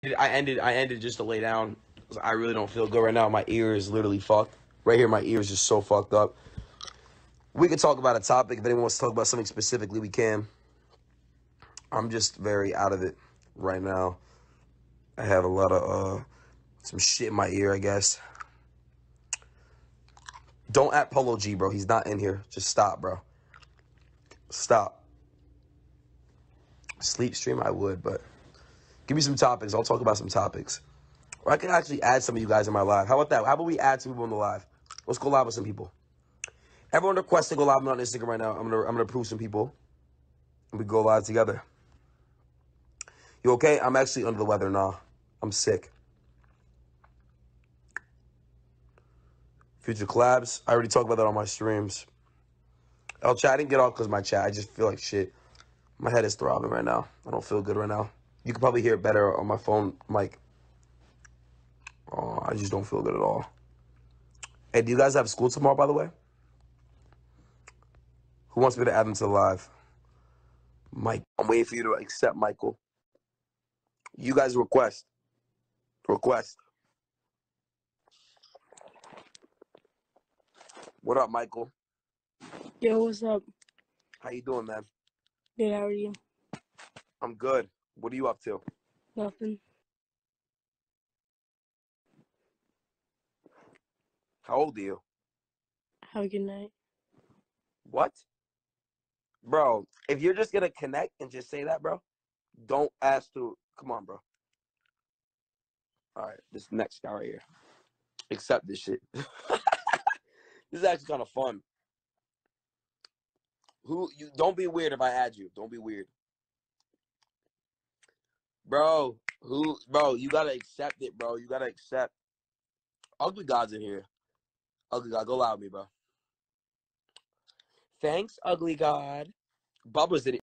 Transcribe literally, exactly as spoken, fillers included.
I ended I ended just to lay down. I really don't feel good right now. My ear is literally fucked. Right here, my ear is just so fucked up. We could talk about a topic. If anyone wants to talk about something specifically, we can. I'm just very out of it right now. I have a lot of uh some shit in my ear, I guess. Don't at Polo G, bro. He's not in here. Just stop, bro. Stop. Sleep stream, I would, but give me some topics. I'll talk about some topics. Or I can actually add some of you guys in my live. How about that? How about we add some people in the live? Let's go live with some people. Everyone request to go live on Instagram right now. I'm gonna I'm gonna approve some people. And we go live together. You okay? I'm actually under the weather now. I'm sick. Future collabs. I already talked about that on my streams. El chat, I didn't get off because my chat. I just feel like shit. My head is throbbing right now. I don't feel good right now. You can probably hear it better on my phone mic. Oh, I just don't feel good at all. Hey, do you guys have school tomorrow, by the way? Who wants me to add them to the live? Mike. I'm waiting for you to accept, Michael. You guys request. Request. What up, Michael? Yo, what's up? How you doing, man? Good, how are you? I'm good. What are you up to? Nothing. How old are you? Have a good night. What? Bro, if you're just gonna connect and just say that, bro, don't ask to. Come on, bro. All right, this next guy right here. Accept this shit. This is actually kind of fun. Who you? Don't be weird if I add you. Don't be weird, bro. Who, bro? You gotta accept it, bro. You gotta accept. Ugly God's in here. Ugly God, go loud with me, bro. Thanks, Ugly God. Bubba's in it.